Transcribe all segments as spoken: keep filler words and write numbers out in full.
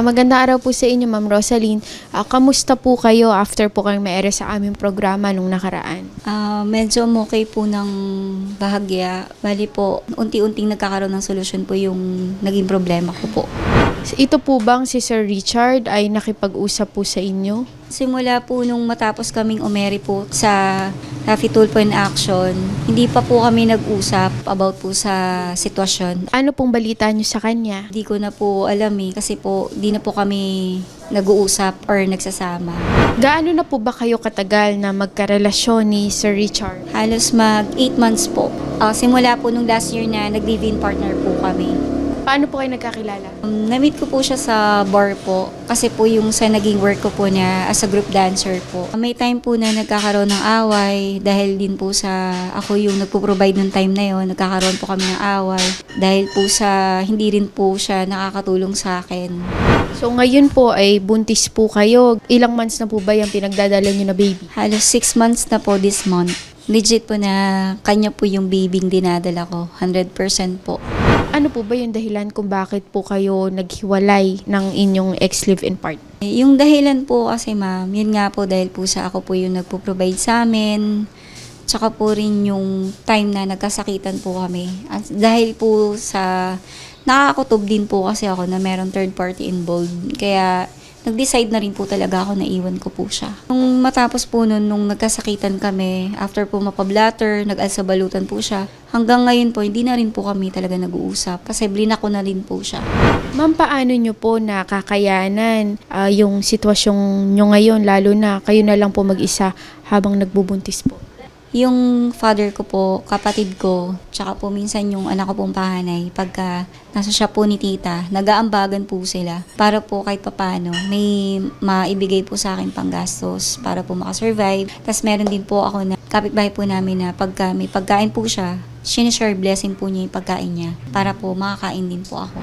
Ah, magandang araw po sa inyo, Ma'am Rosaline. Ah, kamusta po kayo after po kayong maere sa aming programa nung nakaraan? Ah, medyo okay po ng bahagya. Bali po, unti-unting nagkakaroon ng solusyon po yung naging problema ko po. Ito po bang si Sir Richard ay nakipag-usap po sa inyo? Simula po nung matapos kaming umeri po sa Rafi Tulfo in Action, hindi pa po kami nag-usap about po sa sitwasyon. Ano pong balita niyo sa kanya? Hindi ko na po alam eh, kasi po di na po kami nag-uusap or nagsasama. Gaano na po ba kayo katagal na magkarelasyon ni Sir Richard? Halos mag eight months po. Ah, simula po nung last year na nag-live-in partner po kami. Paano po kayo nagkakilala? Um, na-meet ko po siya sa bar po kasi po yung sa naging work ko po niya as a group dancer po. May time po na nagkakaroon ng away dahil din po sa ako yung nagpo-provide ng time na yon, nagkakaroon po kami ng away dahil po sa hindi rin po siya nakakatulong sa akin. So ngayon po ay buntis po kayo. Ilang months na po ba yung pinagdadala niyo na baby? Halos six months na po this month. Legit po na kanya po yung babying dinadala ko, one hundred percent po. Ano po ba yung dahilan kung bakit po kayo naghiwalay ng inyong ex-live-in partner? Yung dahilan po kasi ma'am, yun nga po dahil po sa ako po yung nagpo-provide sa amin. Tsaka po rin yung time na nagkasakitan po kami. At dahil po sa nakakakutob din po kasi ako na meron third party involved. Kaya nag-decide na rin po talaga ako na iwan ko po siya. Nung matapos po nun, nung nagkasakitan kami, after po mapablatter, nag-alsabalutan po siya, hanggang ngayon po, hindi na rin po kami talaga nag-uusap kasi blinak ko na rin po siya. Ma'am, paano nyo po nakakayanan uh, yung sitwasyong nyo ngayon, lalo na kayo na lang po mag-isa habang nagbubuntis po? Yung father ko po, kapatid ko, tsaka po minsan yung anak ko pong pahanay, pagka nasa siya po ni tita, nag-aambagan po sila para po kahit papano may maibigay po sa akin panggastos para po makasurvive. Tapos meron din po ako na kapitbahay po namin na pagka may pagkain po siya, sinishare blessing po niya yung pagkain niya para po makakain din po ako.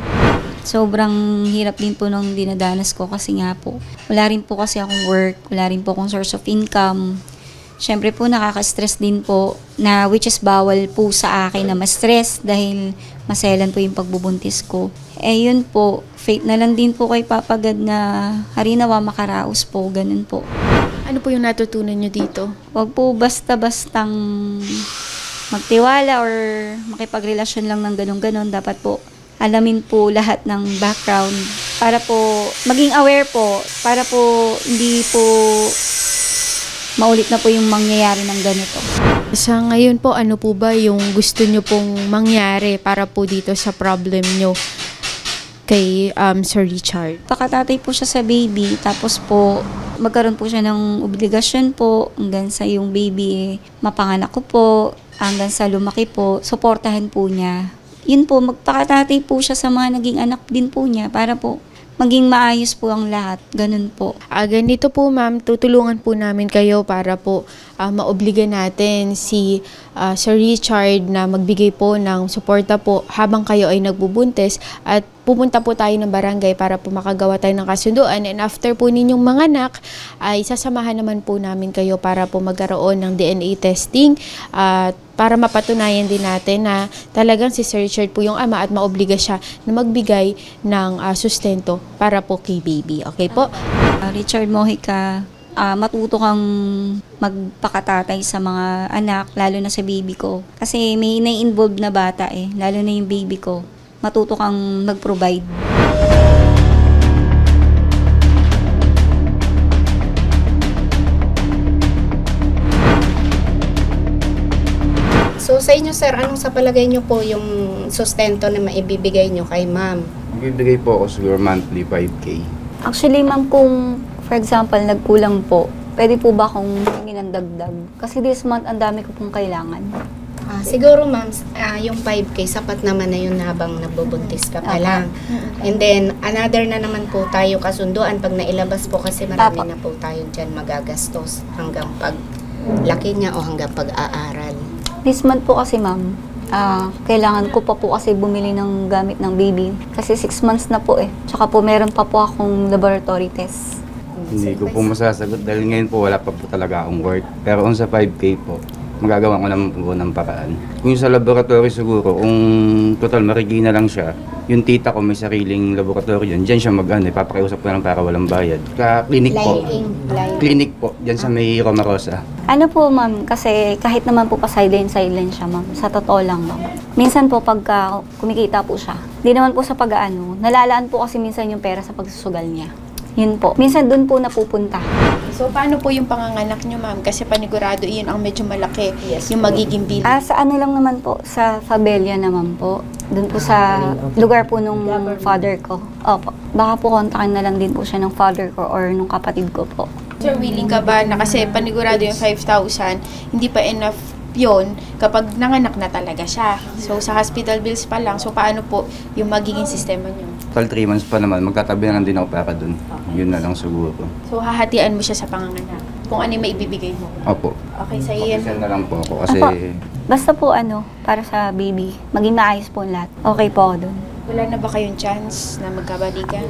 Sobrang hirap din po nung dinadanas ko kasi nga po, wala rin po kasi akong work, wala rin po akong source of income. Siyempre po nakaka-stress din po na which is bawal po sa akin na ma-stress dahil maselan po yung pagbubuntis ko. Eh yun po, fate na lang din po kay Papa God na harinawa makaraos po, ganun po. Ano po yung natutunan nyo dito? Huwag po basta-bastang magtiwala or makipagrelasyon lang ng ganun-ganun. Dapat po alamin po lahat ng background para po maging aware po, para po hindi po maulit na po yung mangyayari ng ganito. Sa ngayon po, ano po ba yung gusto nyo pong mangyari para po dito sa problem nyo kay um, Sir Richard? Pakatatay po siya sa baby, tapos po magkaroon po siya ng obligasyon po hanggang sa yung baby eh, mapanganak ko po, hanggang sa lumaki po, suportahan po niya. Yun po, magpakatatay po siya sa mga naging anak din po niya para po maging maayos po ang lahat. Ganun po. Ah, ganito po ma'am, tutulungan po namin kayo para po uh, maobliga natin si uh, Sir Richard na magbigay po ng suporta po habang kayo ay nagbubuntis at pupunta po tayo ng barangay para po makagawa tayo ng kasunduan, and after po ninyong manganak ay sasamahan naman po namin kayo para po magkaroon ng D N A testing at uh, para mapatunayan din natin na talagang si Sir Richard po yung ama at maobliga siya na magbigay ng uh, sustento para po kay baby. Okay po? Uh, Richard Mojica, uh, matuto kang magpakatatay sa mga anak, lalo na sa baby ko. Kasi may na-involved na bata eh, lalo na yung baby ko. Matuto kang mag-provide. So sa inyo sir, anong sa palagay nyo po yung sustento na maibibigay nyo kay ma'am? Bibigay po ako siguro monthly five K. Actually ma'am, kung for example nagkulang po, pwede po ba akong hingin ng dagdag? Kasi this month ang dami ko pong kailangan. Ah, siguro ma'am, uh, yung five K sapat naman na yun habang nagbubuntis ka pa Apa. lang. And then another na naman po tayo kasunduan pag nailabas po kasi marami Apa. na po tayo dyan magagastos hanggang pag laki niya o hanggang pag-aaral. This month po kasi ma'am, uh, kailangan ko pa po kasi bumili ng gamit ng baby. Kasi six months na po eh. Tsaka po meron pa po akong laboratory test. Hindi ko po masasagot dahil ngayon po wala pa po talaga akong work. Pero kung sa five K po, magagawa ko naman po ng paraan. Kung yung sa laboratory siguro, kung total marigina lang siya, yung tita ko may sariling laboratory yun, dyan siya mag-ano, ipapakiusap ko lang para walang bayad. Ka clinic po, Lying, lying. clinic po, dyan sa may Romarosa. Ano po, ma'am, kasi kahit naman po pa silent-silent siya, ma'am. Sa totoo lang, ma'am. Minsan po pagka kumikita po siya, di naman po sa pag-ano, nalalaan po kasi minsan yung pera sa pagsusugal niya. Yun po. Minsan doon po napupunta. So, paano po yung panganganak nyo, ma'am? Kasi panigurado, iyon ang medyo malaki, yung magiging bill. Ah, sa ano lang naman po, sa Fabella naman po. Doon po sa lugar po nung father ko. Opo. Baka po kontakin na lang din po siya ng father ko or nung kapatid ko po. Sir, willing ka ba na kasi panigurado yung five thousand, hindi pa enough yon kapag nanganak na talaga siya. So, sa hospital bills pa lang, so paano po yung magiging sistema nyo? Total three months pa naman, magtatabi na lang din ako para dun. Yun na lang siguro. So, hahatian mo siya sa panganganak kung ano yung maibibigay mo. Opo. Okay, sa iyan. Official na lang po ako kasi Apo. Basta po ano, para sa baby, maging maayos po ang lahat. Okay po ako doon. Wala na ba kayong chance na magkabalikan?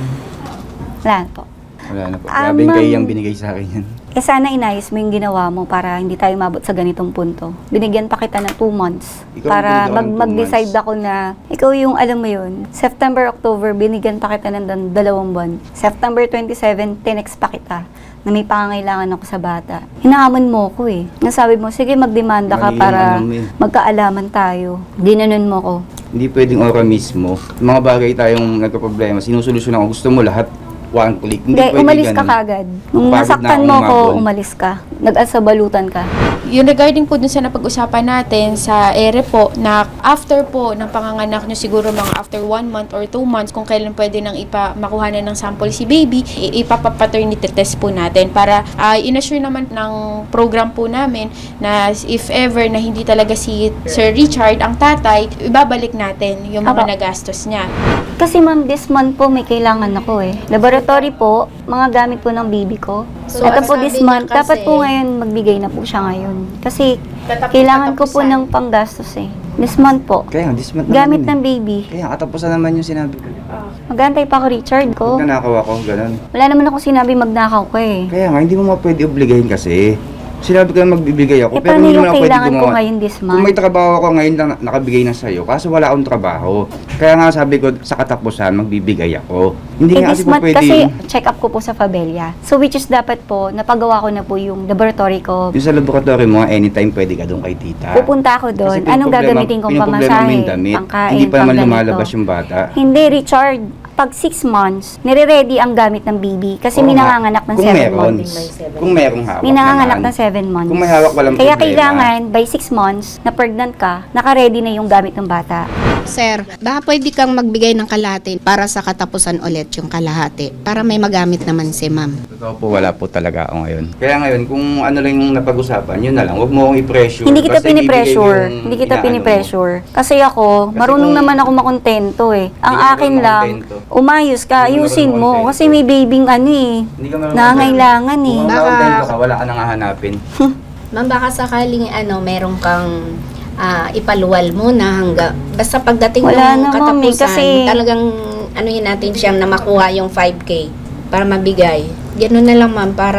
Wala na po. wala na po. Ah, Grabe yung ma'am. kay yung binigay sa akin yan. Eh sana inayos mo yung ginawa mo para hindi tayo mabot sa ganitong punto. Binigyan pa kita ng two months Ikaw para binigyan ako mag ng two mag-decide months. ako na ikaw yung alam mo yun. September, October, binigyan pa kita ng dan- dalawang buwan. September twenty-seven, tinext pa kita na may pangangailangan ako sa bata. Hinahamon mo ko eh. Nasabi mo, sige magdemanda ka Mali yung para ano mo eh. magkaalaman tayo. Ginanon mo ko. Hindi pwedeng ora mismo. Yung mga bagay tayong nagka-problema, sinusolusyon ako. Gusto mo lahat, one click. Hindi, Hindi, pwede umalis ka ganun. kagad. Nung Pagod nasaktan na mo akong ko, umabol. umalis ka. Nag-asabalutan ka. Yung regarding po dun sa napag-usapan natin sa ere po, na after po ng panganganak nyo, siguro mga after one month or two months, kung kailan pwede nang ipa, makuha na ng sample si baby, i- ipapapaternity test po natin para uh, inassure naman ng program po namin na if ever na hindi talaga si Sir Richard ang tatay, ibabalik natin yung mga Apo. nagastos niya. Kasi ma'am, this month po may kailangan ako eh. Laboratory po, mga gamit po ng baby ko. So, Ito ang po sabi this niya month, kasi- dapat po ngayon magbigay na po siya ngayon. Kasi Tatapos- kailangan ko po tatapusan. ng panggastos eh. This month po, Kaya nga, this month gamit naman ng yun eh. baby. Kaya katapusan naman yung sinabi ko. Magantay pa ako Richard ko. Nanakaw ako, ganun. Wala naman ako sinabi magnakaw ko eh. Kaya nga, hindi mo mga pwede obligahin kasi. Sinabi ko na magbibigay ako, Eh pero paano hindi yung mo na pwede kailangan ko gumawa. ngayon this Kung may month? trabaho ako ngayon na nakabigay na sa'yo, kaso wala akong trabaho. Kaya nga sabi ko, sa katapusan, magbibigay ako. Hindi Eh nga this kasi po month pwede kasi yung, check up ko po sa Fabella. So which is dapat po, napagawa ko na po yung laboratory ko. yung sa laboratory mo, anytime pwede ka doon kay tita. Pupunta ako doon. Kasi Anong pinoproblema- gagamitin kong pinoproblema mo pamasahe? yung damit. Pangkain, Hindi pa naman pangganito. lumalabas yung bata. Hindi, Richard. Pag six months, nire-ready ang gamit ng baby. Kasi Oo may nga. nanganganak ng Kung seven meron. months. Kung merong hawak May nanganganak naman. ng seven months. Kung may hawak, walang Kaya problema. kailangan, by six months, na pregnant ka, naka-ready na yung gamit ng bata. Sir, baka pwede kang magbigay ng kalahati para sa katapusan ulit yung kalahati. Para may magamit naman si ma'am. Totoo po, wala po talaga ako ngayon. Kaya ngayon, kung ano lang yung napag-usapan, yun na lang. Huwag mo akong i-pressure. Hindi kita Basta ibibigay pinipressure. yung Hindi kita inaano mo. pinipressure. Kasi ako, Kasi marunong kung- naman ako makontento eh. Ang Hindi ka akin marunong lang, makontento. umayos ka, Hindi ka ayusin marunong mo. makontento. Kasi may babying ano eh. Hindi ka marunong Nangangailangan eh. Kung Baka- makontento ka, wala ka nang hahanapin. Ma'am, baka sakaling ano, meron kang ah, ipaluwal muna hangga basta pagdating Wala ng na, katapusan, mami, kasi- talagang ano yun natin siyang na makuha yung five K para mabigay. Ganoon na lang ma'am para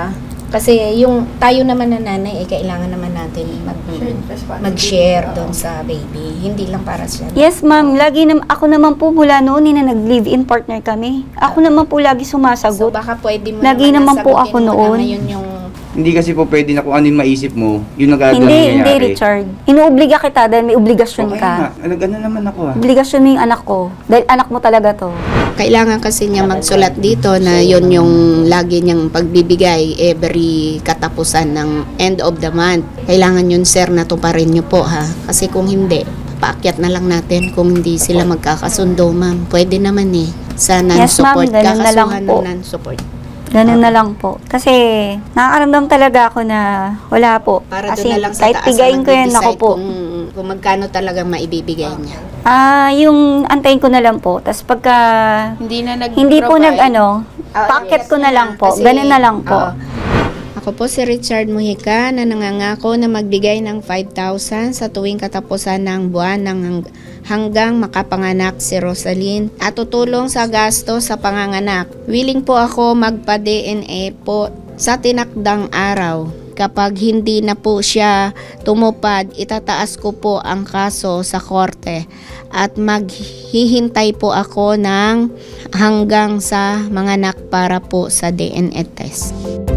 kasi yung tayo naman na nanay eh kailangan naman natin mag, mag-share doon sa baby. Hindi lang para sa Yes, ma'am. Lagi nam ako naman po mula noon na nag-live-in partner kami. Ako naman po lagi So sumasagot. baka pwede mo Lagi naman po nasagutin ako mo na noon. ngayon yung Hindi kasi po pwede na kung ano yung maisip mo, yun ang gagawin Hindi, nangyayari. hindi, Richard. Inuobliga kita dahil may obligasyon Okay ka. nga, ano naman ako ah. Obligasyon mo yung anak ko. Dahil anak mo talaga to. kailangan kasi niya magsulat dito na yon yung lagi niyang pagbibigay every katapusan ng end of the month. Kailangan yun sir na tuparin niyo po ha. Kasi kung hindi, paakyat na lang natin kung hindi sila magkakasundo ma'am. Pwede naman eh. Sa non-support. Yes, ma'am. Ganun na lang Kakasuhan po. ng non-support. Ganun na lang po. Kasi nakakaramdam talaga ako na wala po. Para Kasi doon na lang sa kahit taas pigayin ko yan mag-decide ako po. Kung, kung magkano talagang maibibigay niya. Ah, yung antayin ko na lang po. Tapos pagka Hindi na nag hindi po nag ano, Ah, packet yes ko na lang po. Kasi- Ganun na lang po. Oo. Ako po si Richard Mujica na nangangako na magbigay ng five thousand sa tuwing katapusan ng buwan ng hang- hanggang makapanganak si Rosaline at tutulong sa gasto sa panganganak. Willing po ako magpa-D N A po sa tinakdang araw. Kapag hindi na po siya tumupad, itataas ko po ang kaso sa korte at maghihintay po ako ng hanggang sa mga anak para po sa D N A test.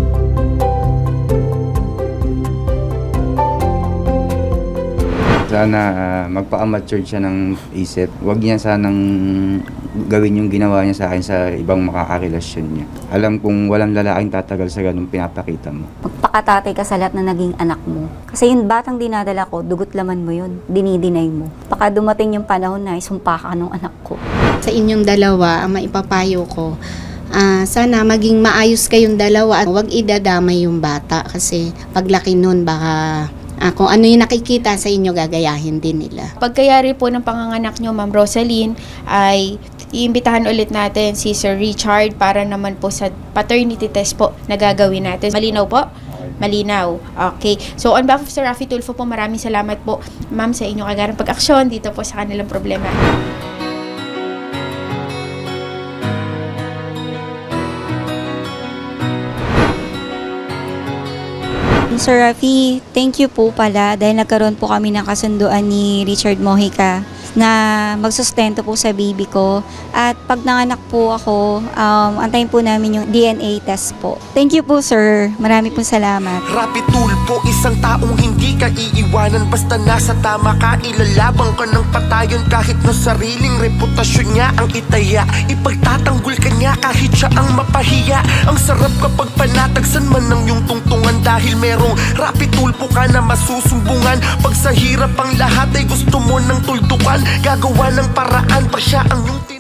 Sana uh, magpa-amateur siya ng isip. Huwag niya sanang gawin yung ginawa niya sa akin sa ibang makakarelasyon niya. Alam kong walang lalaking tatagal sa ganung pinapakita mo. Magpakatatay ka sa lahat na naging anak mo. Kasi yung batang dinadala ko, dugot laman mo yun. Dinidinay mo. Baka dumating yung panahon na isumpa ka ng anak ko. Sa inyong dalawa, ang maipapayo ko, uh, sana maging maayos kayong dalawa at huwag idadamay yung bata kasi paglaki nun baka uh, kung ano yung nakikita sa inyo gagayahin din nila. Pagkayari po ng panganganak nyo, Ma'am Rosaline, ay iimbitahan ulit natin si Sir Richard para naman po sa paternity test po na gagawin natin. Malinaw po? Malinaw. Okay. So on behalf of Sir Raffy Tulfo po, maraming salamat po, Ma'am, sa inyong agarang pag-aksyon dito po sa kanilang problema. Sir Raffy, thank you po pala dahil nagkaroon po kami ng kasunduan ni Richard Mojica na magsustento po sa baby ko. At pag nanganak po ako, um, antayin po namin yung D N A test po. Thank you po, sir. Marami po salamat. Raffy Tulfo, isang taong hindi ka iiwanan. Basta nasa tama ka, ilalabang ka ng patayon. Kahit na sariling reputasyon niya ang itaya, ipagtatanggol ka niya kahit siya ang mapahiya. Ang sarap kapag panatagsan man ng iyong tungtungan, dahil merong Raffy Tulfo ka na masusumbungan. Pag sa hirap ang lahat ay gusto mo ng tuldukan, gagawa ng paraan pa siya ang iyong